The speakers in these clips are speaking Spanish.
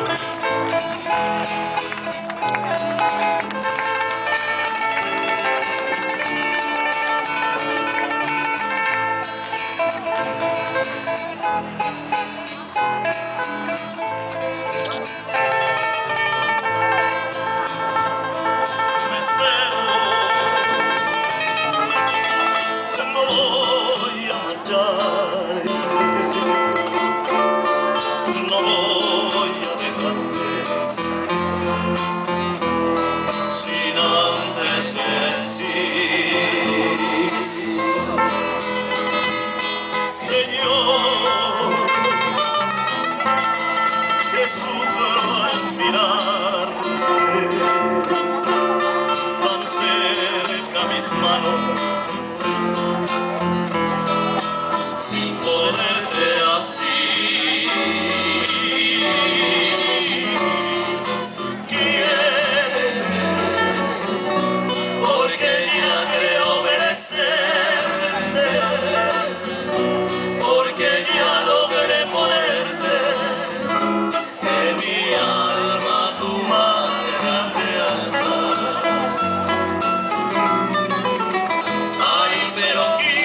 Sin poderte así, quiéreme, porque ya creo merecerte, porque ya logré ponerte en mi alma tu más grande altar. Ay, pero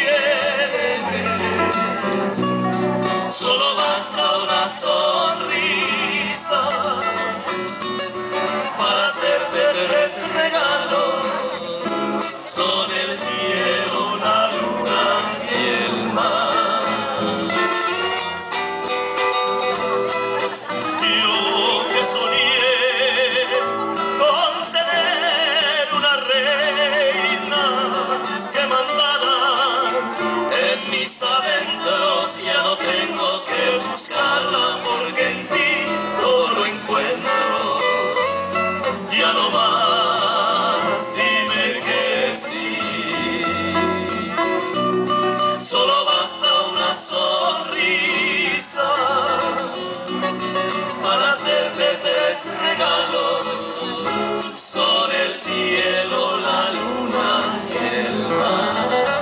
solo basta una sonrisa para hacerte tres regalos. Son el cielo, la luna y el mar. Yo que soñé con tener una reina que mandara en mis adentros, ya no tengo que buscarla porque en ti todo lo encuentro. Ya no más, dime que sí. Solo basta una sonrisa para hacerte tres regalos. Son el cielo, la luna y el mar.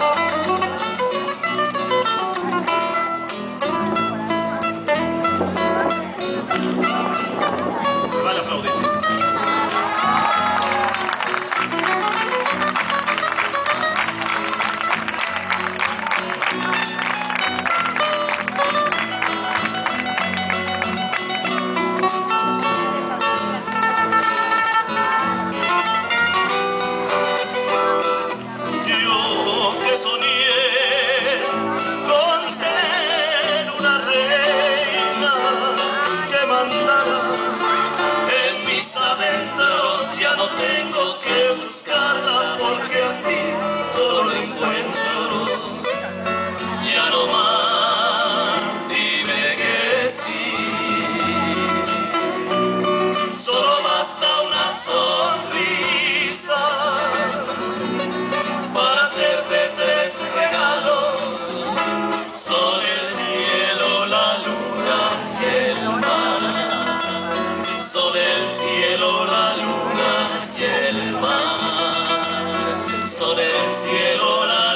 En mis adentros ya no tengo que buscarla porque aquí todo lo encuentro. Ya no más, dime que sí. Solo basta una sonrisa para hacerte tres regalos. Son el cielo, la luna y el mar. Son el cielo, la luna y el mar. Son el cielo, la